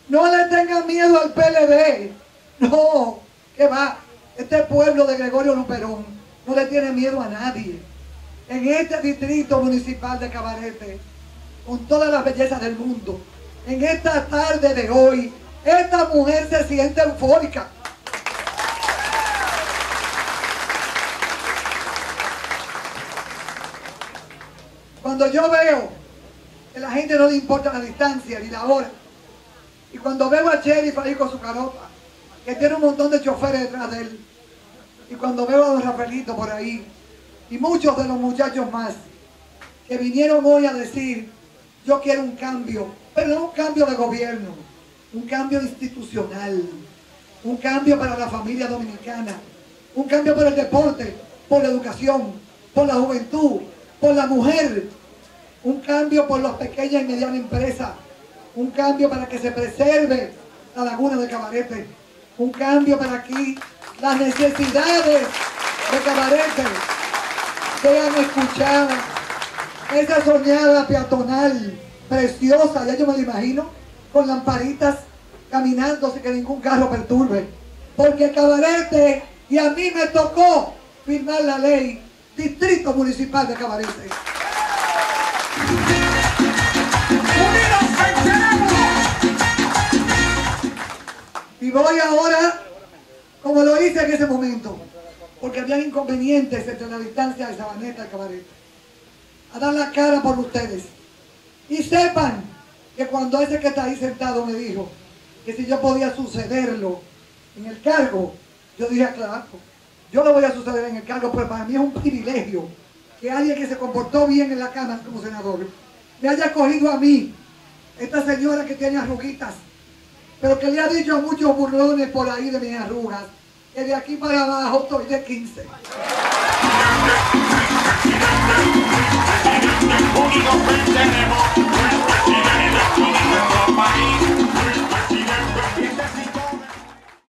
No le tengan miedo al PLD. No, que va. Este pueblo de Gregorio Luperón no le tiene miedo a nadie. En este distrito municipal de Cabarete, con todas las bellezas del mundo, en esta tarde de hoy, esta mujer se siente eufórica. Cuando yo veo que a la gente no le importa la distancia ni la hora, y cuando veo a Sheriff ahí con su carota, que tiene un montón de choferes detrás de él, y cuando veo a don Rafaelito por ahí, y muchos de los muchachos más, que vinieron hoy a decir, yo quiero un cambio, pero no un cambio de gobierno, un cambio institucional, un cambio para la familia dominicana, un cambio por el deporte, por la educación, por la juventud, por la mujer, un cambio por las pequeñas y medianas empresas, un cambio para que se preserve la laguna de Cabarete, un cambio para que las necesidades de Cabarete sean escuchadas. Esa soñada peatonal preciosa, ya yo me lo imagino, con lamparitas caminando sin que ningún carro perturbe. Porque Cabarete, y a mí me tocó firmar la ley Distrito Municipal de Cabarete. Y voy ahora, como lo hice en ese momento, porque había inconvenientes entre la distancia de Sabaneta y Cabarete, a dar la cara por ustedes. Y sepan que cuando ese que está ahí sentado me dijo que si yo podía sucederlo en el cargo, yo dije, claro, yo lo voy a suceder en el cargo, pero para mí es un privilegio que alguien que se comportó bien en la Cámara como senador me haya cogido a mí, esta señora que tiene arruguitas, pero que le ha dicho a muchos burlones por ahí de mis arrugas, que de aquí para abajo estoy de 15.